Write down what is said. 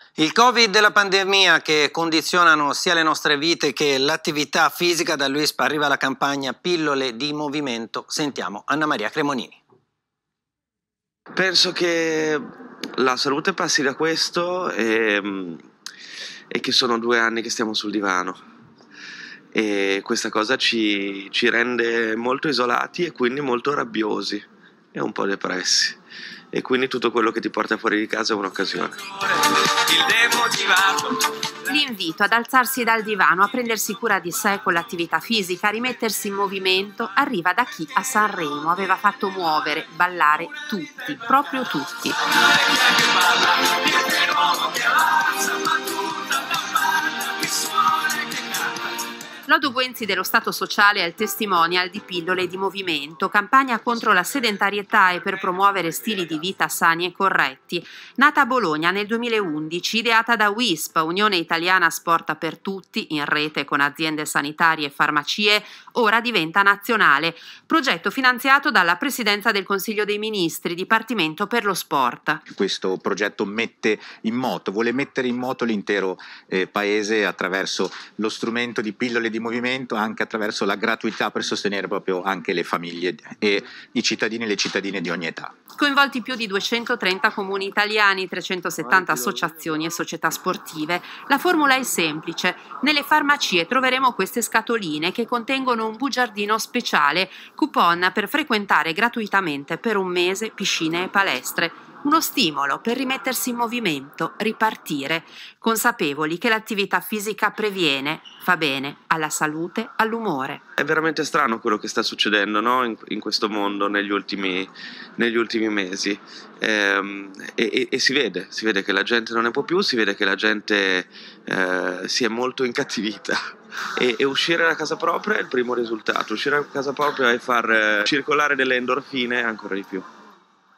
Il Covid e la pandemia che condizionano sia le nostre vite che l'attività fisica. Da Luispa arriva la campagna Pillole di Movimento. Sentiamo Anna Maria Cremonini. Penso che la salute passi da questo e che sono 2 anni che stiamo sul divano e questa cosa ci rende molto isolati e quindi molto rabbiosi e un po' depressi, e quindi tutto quello che ti porta fuori di casa è un'occasione. L'invito ad alzarsi dal divano, a prendersi cura di sé con l'attività fisica, a rimettersi in movimento, arriva da chi a Sanremo aveva fatto muovere, ballare tutti, proprio tutti. Lodo Buenzi dello Stato Sociale è il testimonial di Pillole di Movimento, campagna contro la sedentarietà e per promuovere stili di vita sani e corretti. Nata a Bologna nel 2011, ideata da WISP, Unione Italiana Sport per Tutti, in rete con aziende sanitarie e farmacie, ora diventa nazionale. Progetto finanziato dalla Presidenza del Consiglio dei Ministri, Dipartimento per lo Sport. Questo progetto vuole mettere in moto l'intero paese attraverso lo strumento di Pillole di Movimento, anche attraverso la gratuità per sostenere proprio anche le famiglie e i cittadini e le cittadine di ogni età. Coinvolti più di 230 comuni italiani, 370 associazioni e società sportive. La formula è semplice. Nelle farmacie troveremo queste scatoline che contengono un bugiardino speciale, coupon per frequentare gratuitamente per un mese piscine e palestre. Uno stimolo per rimettersi in movimento, ripartire, consapevoli che l'attività fisica previene, fa bene alla salute, all'umore. È veramente strano quello che sta succedendo, no? in questo mondo negli ultimi mesi, e si vede che la gente non ne può più, si vede che la gente si è molto incattivita. E uscire da casa propria è il primo risultato, uscire da casa propria e far circolare delle endorfine ancora di più.